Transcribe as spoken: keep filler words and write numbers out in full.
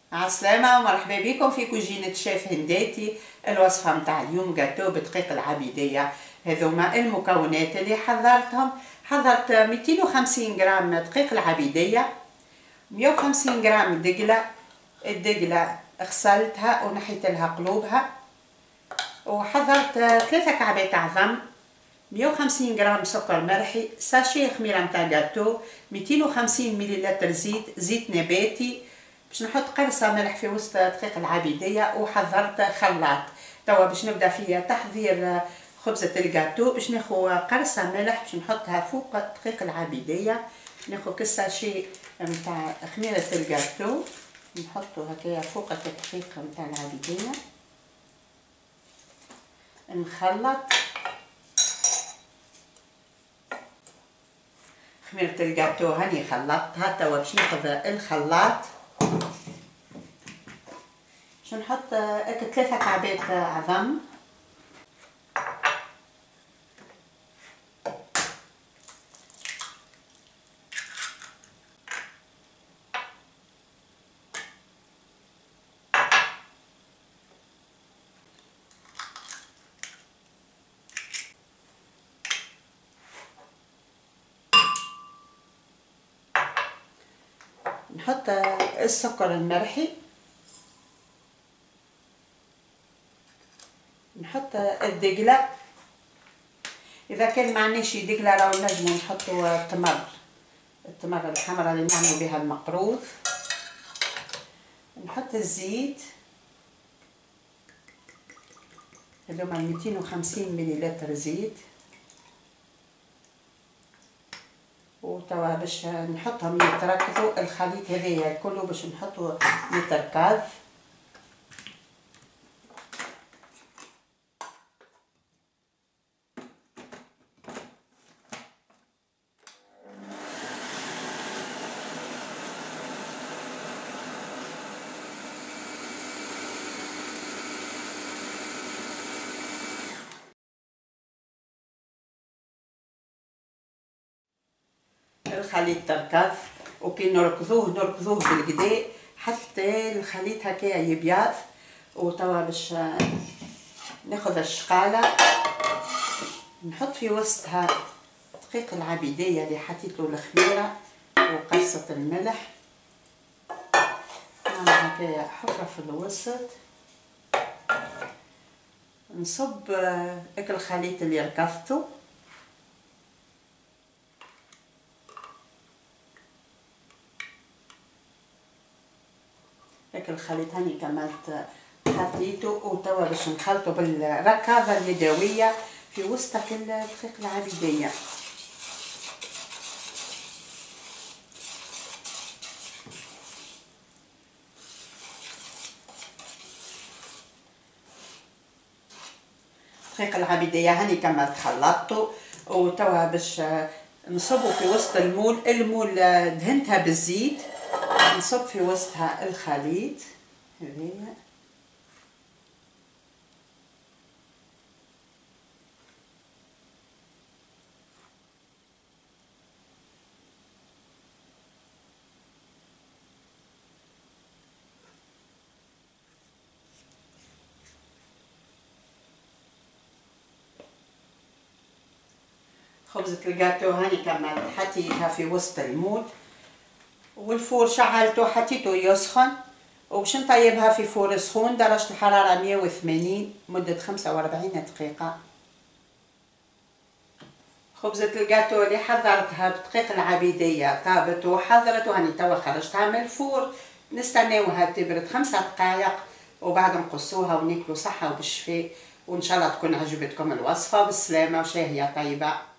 عالسلامة ومرحبا بكم في كوجينة شيف هنداتي. الوصفة متاع اليوم جاتو بدقيق العبيدية. هذوما المكونات اللي حضرتهم. حضرت مئتين وخمسين غرام دقيق العبيدية، مئة وخمسين غرام دقلة. الدقلة غسلتها ونحيت لها قلوبها. وحضرت ثلاثة كعبات عظم، مئة وخمسين غرام سكر مرحي، ساشي خميرة متاع جاتو، مئتين وخمسين مليلتر زيت زيت نباتي. باش نحط قرصه ملح في وسط دقيق العبيديه. وحضرت خلاط. توا باش نبدا في تحضير خبزه الجاتو. باش ناخذ قرصه ملح باش نحطها فوق دقيق العبيديه. ناخذ كساشي نتاع خميره الجاتو نحطو هكايا فوق الدقيق نتاع العبيديه. نخلط خميره الجاتو هاني خلطتها. توا باش ناخذ الخلاط باش نحط هكا ثلاثة كعبات عظم، نحط السكر المرحي، نحط الدقلة. اذا كان معناش دقلة راهو نجمو نحطو التمر التمر الحمراء اللي نعملو بها المقروض. نحط الزيت هذوما مئتين وخمسين مليلتر زيت. وتوا باش نحطهم يتركزوا الخليط هذايا كله باش نحطو يتركز. الخليط تركز وكي نركزوه نركزوه بالكدا حتى الخليط هكايا يبيض. وتوا باش ناخذ الشقاله نحط في وسطها دقيق العبيديه اللي حطيت له الخميره وقرصه الملح. نعمل هكايا حفره في الوسط. نصب هاك الخليط اللي ركزته. هاك الخليط هاني كملت حطيته. وتوا باش نخلطو بالركاضه اليدويه في وسط الدقيق العبيديه. دقيق العبيديه هاني كملت خلطته. وتوا باش نصبو في وسط المول. المول دهنتها بالزيت. نصب في وسطها الخليط هذايا. خبزة الجاتو هاني كملت حطيتها في وسط المول. والفور شعلته حطيته يسخن. وباش نطيبها في فور سخون درجة الحرارة مئة وثمانين مدة خمسة وأربعين دقيقة. خبزة الجاتو اللي حضرتها بدقيق العبيدية طابت وحضرت وهاني توا خرجتها من الفور. نستناوها تبرد خمسة دقائق وبعد نقصوها وناكلو صحة وبالشفاء. وان شاء الله تكون عجبتكم الوصفة. بالسلامة وشاهية طيبة.